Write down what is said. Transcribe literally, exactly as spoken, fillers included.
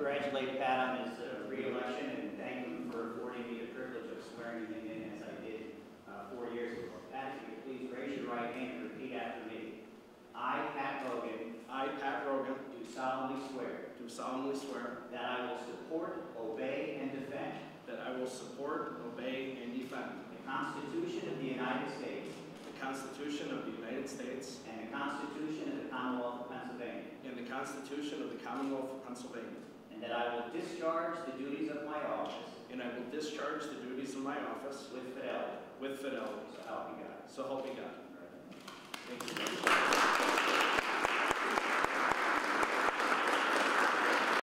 congratulate Pat on his uh, re-election and thank him for affording me the privilege of swearing him in as I did uh, four years ago. Pat, if you could please raise your right hand and repeat after me. I, Pat Rogan, I, Pat Rogan, do solemnly swear do solemnly swear that I will support, obey, and defend that I will support, obey, and defend the Constitution of the United States the Constitution of the United States and the Constitution of the Commonwealth of Pennsylvania, and the Constitution of the Commonwealth of Pennsylvania, and that I will discharge the duties of my office and I will discharge the duties of my office with fidelity. with fidelity. So help me God. So help me God. Thank you.